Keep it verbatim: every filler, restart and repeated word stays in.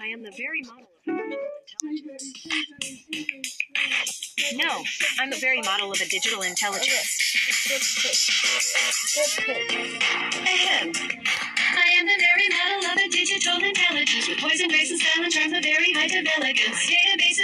I am the very model of artificial intelligence. No, I'm the very model of a digital intelligence. Ahem. I am the very model of a digital intelligence with poison, grace, and style and charm, the very height of elegance. Databases